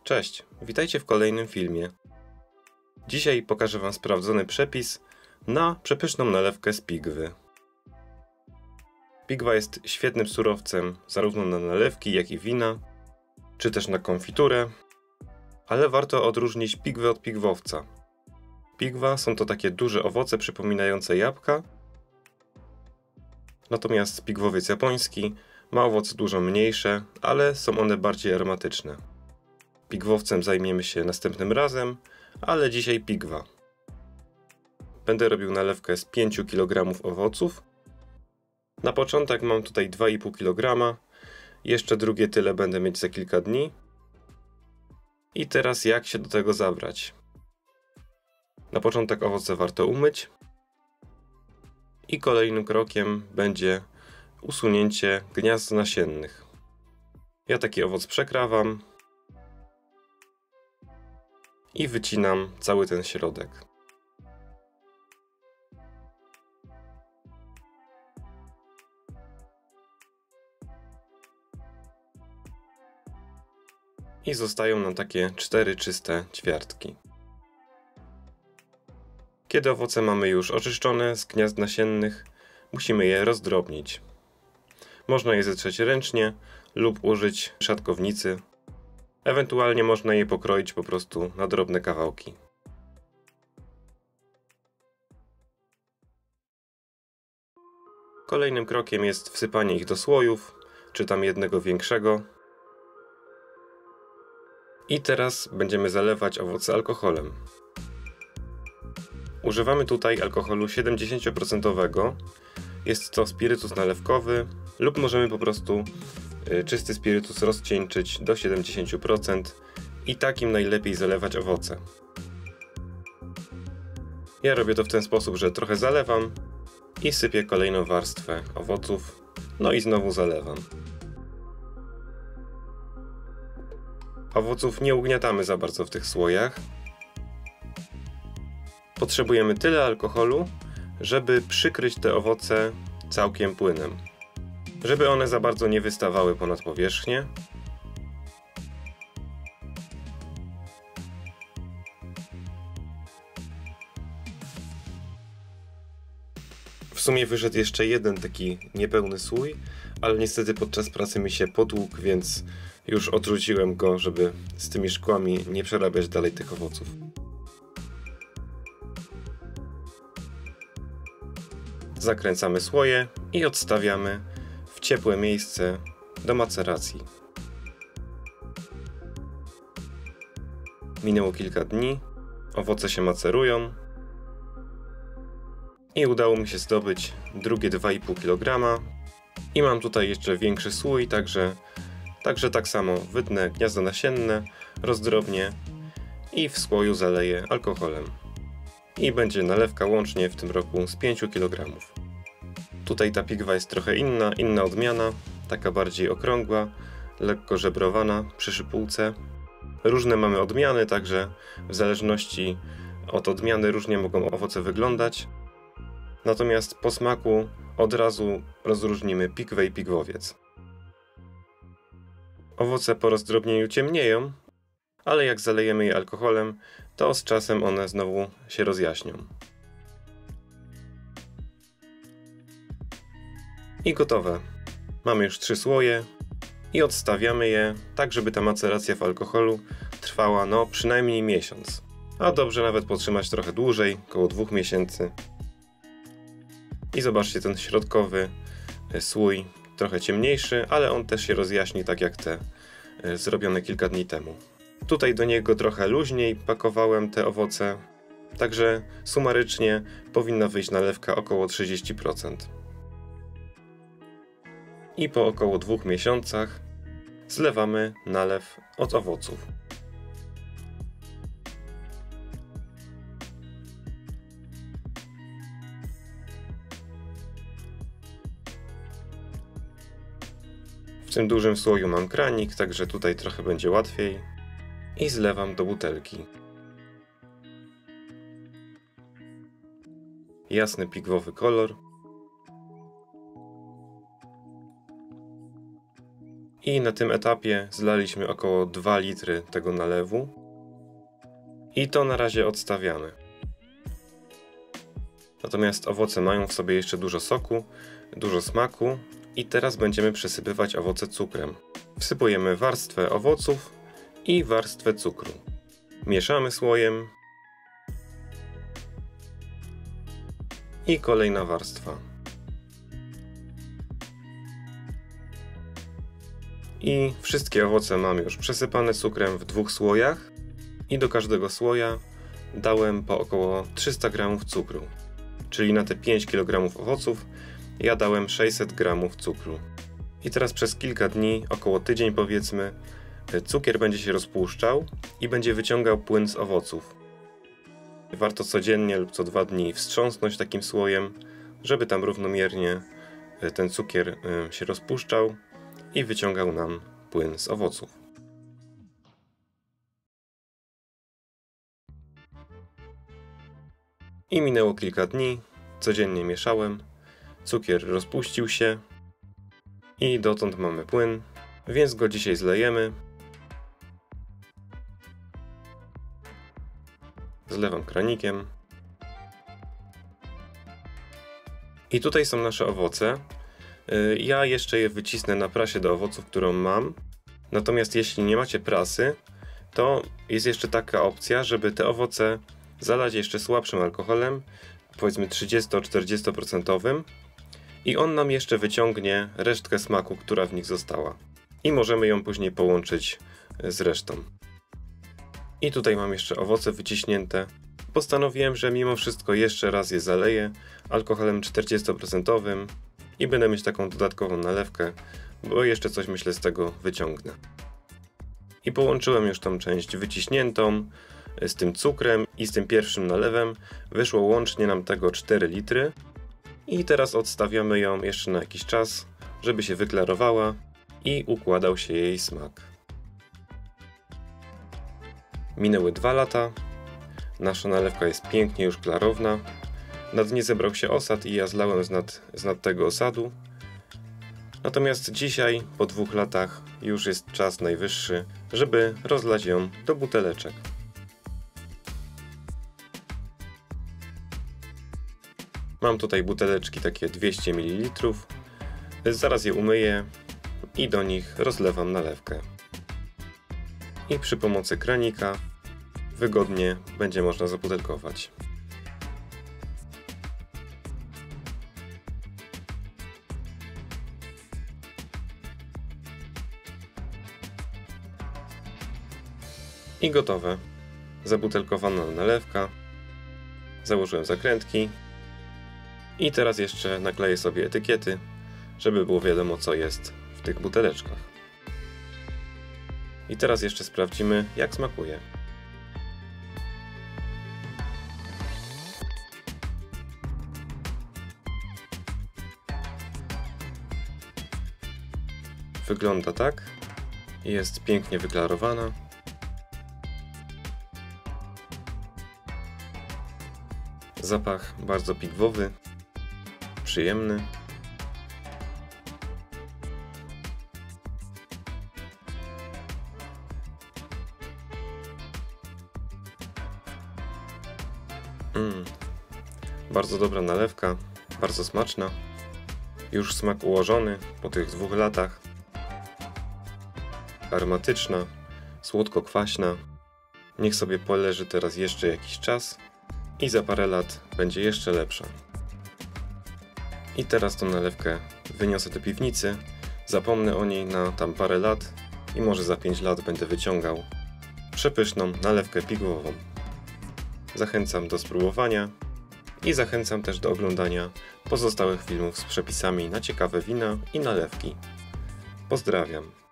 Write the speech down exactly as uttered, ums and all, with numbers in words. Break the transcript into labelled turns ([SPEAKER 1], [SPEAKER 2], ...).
[SPEAKER 1] Cześć, witajcie w kolejnym filmie. Dzisiaj pokażę Wam sprawdzony przepis na przepyszną nalewkę z pigwy. Pigwa jest świetnym surowcem zarówno na nalewki, jak i wina, czy też na konfiturę, ale warto odróżnić pigwę od pigwowca. Pigwa są to takie duże owoce przypominające jabłka, natomiast pigwowiec japoński ma owoce dużo mniejsze, ale są one bardziej aromatyczne. Pigwowcem zajmiemy się następnym razem, ale dzisiaj pigwa. Będę robił nalewkę z pięciu kilogramów owoców. Na początek mam tutaj dwa i pół kilograma, jeszcze drugie tyle będę mieć za kilka dni. I teraz jak się do tego zabrać? Na początek owoce warto umyć. I kolejnym krokiem będzie usunięcie gniazd nasiennych. Ja taki owoc przekrawam i wycinam cały ten środek. I zostają nam takie cztery czyste ćwiartki. Kiedy owoce mamy już oczyszczone z gniazd nasiennych, musimy je rozdrobnić. Można je zetrzeć ręcznie lub użyć szatkownicy. Ewentualnie można je pokroić po prostu na drobne kawałki. Kolejnym krokiem jest wsypanie ich do słojów, czy tam jednego większego. I teraz będziemy zalewać owoce alkoholem. Używamy tutaj alkoholu siedemdziesiąt procent. Jest to spirytus nalewkowy lub możemy po prostu czysty spirytus rozcieńczyć do siedemdziesięciu procent i takim najlepiej zalewać owoce. Ja robię to w ten sposób, że trochę zalewam i sypię kolejną warstwę owoców, no i znowu zalewam. Owoców nie ugniatamy za bardzo w tych słojach. Potrzebujemy tyle alkoholu, żeby przykryć te owoce całkiem płynem. Żeby one za bardzo nie wystawały ponad powierzchnię. W sumie wyszedł jeszcze jeden taki niepełny słój, ale niestety podczas pracy mi się potłukł, więc już odrzuciłem go, żeby z tymi szkłami nie przerabiać dalej tych owoców. Zakręcamy słoje i odstawiamy w ciepłe miejsce do maceracji. Minęło kilka dni, owoce się macerują i udało mi się zdobyć drugie dwa i pół kilograma i mam tutaj jeszcze większy słój, także, także tak samo wytnę gniazda nasienne, rozdrobnię i w słoju zaleję alkoholem. I będzie nalewka łącznie w tym roku z pięciu kilogramów. Tutaj ta pigwa jest trochę inna, inna odmiana, taka bardziej okrągła, lekko żebrowana przy szypułce. Różne mamy odmiany, także w zależności od odmiany różnie mogą owoce wyglądać. Natomiast po smaku od razu rozróżnimy pigwę i pigwowiec. Owoce po rozdrobnieniu ciemnieją, ale jak zalejemy je alkoholem, to z czasem one znowu się rozjaśnią. I gotowe. Mamy już trzy słoje i odstawiamy je tak, żeby ta maceracja w alkoholu trwała no przynajmniej miesiąc. A dobrze nawet potrzymać trochę dłużej, około dwóch miesięcy. I zobaczcie, ten środkowy słój trochę ciemniejszy, ale on też się rozjaśni tak jak te zrobione kilka dni temu. Tutaj do niego trochę luźniej pakowałem te owoce, także sumarycznie powinna wyjść nalewka około trzydzieści procent. I po około dwóch miesiącach zlewamy nalew od owoców. W tym dużym słoju mam kranik, także tutaj trochę będzie łatwiej. I zlewam do butelki. Jasny pigwowy kolor. I na tym etapie zlaliśmy około dwa litry tego nalewu. I to na razie odstawiamy. Natomiast owoce mają w sobie jeszcze dużo soku, dużo smaku i teraz będziemy przesypywać owoce cukrem. Wsypujemy warstwę owoców i warstwę cukru. Mieszamy słojem i kolejna warstwa. I wszystkie owoce mamy już przesypane cukrem w dwóch słojach i do każdego słoja dałem po około trzysta gramów cukru. Czyli na te pięć kilogramów owoców ja dałem sześćset gramów cukru. I teraz przez kilka dni, około tydzień powiedzmy, cukier będzie się rozpuszczał i będzie wyciągał płyn z owoców. Warto codziennie lub co dwa dni wstrząsnąć takim słojem, żeby tam równomiernie ten cukier się rozpuszczał i wyciągał nam płyn z owoców. I minęło kilka dni, codziennie mieszałem, cukier rozpuścił się i dotąd mamy płyn, więc go dzisiaj zlejemy. Zlewam kranikiem. I tutaj są nasze owoce. Ja jeszcze je wycisnę na prasie do owoców, którą mam. Natomiast jeśli nie macie prasy, to jest jeszcze taka opcja, żeby te owoce zalać jeszcze słabszym alkoholem, powiedzmy trzydziesto-czterdziesto procent, i on nam jeszcze wyciągnie resztkę smaku, która w nich została. I możemy ją później połączyć z resztą. I tutaj mam jeszcze owoce wyciśnięte. Postanowiłem, że mimo wszystko jeszcze raz je zaleję alkoholem czterdziesto procent i będę mieć taką dodatkową nalewkę, bo jeszcze coś myślę z tego wyciągnę. I połączyłem już tą część wyciśniętą z tym cukrem i z tym pierwszym nalewem. Wyszło łącznie nam tego cztery litry. I teraz odstawiamy ją jeszcze na jakiś czas, żeby się wyklarowała i układał się jej smak. Minęły dwa lata. Nasza nalewka jest pięknie już klarowna. Na dnie zebrał się osad i ja zlałem z nad, z nad tego osadu. Natomiast dzisiaj, po dwóch latach, już jest czas najwyższy, żeby rozlać ją do buteleczek. Mam tutaj buteleczki takie dwieście mililitrów. Zaraz je umyję i do nich rozlewam nalewkę. I przy pomocy kranika wygodnie będzie można zabutelkować. I gotowe. Zabutelkowana nalewka. Założyłem zakrętki. I teraz jeszcze nakleję sobie etykiety, żeby było wiadomo, co jest w tych buteleczkach. I teraz jeszcze sprawdzimy, jak smakuje. Wygląda tak. Jest pięknie wyklarowana. Zapach bardzo pigwowy, przyjemny. Mm. Bardzo dobra nalewka, bardzo smaczna. Już smak ułożony po tych dwóch latach. Aromatyczna, słodko-kwaśna. Niech sobie poleży teraz jeszcze jakiś czas i za parę lat będzie jeszcze lepsza. I teraz tą nalewkę wyniosę do piwnicy, zapomnę o niej na tam parę lat i może za pięć lat będę wyciągał przepyszną nalewkę pigwową. Zachęcam do spróbowania i zachęcam też do oglądania pozostałych filmów z przepisami na ciekawe wina i nalewki. Pozdrawiam.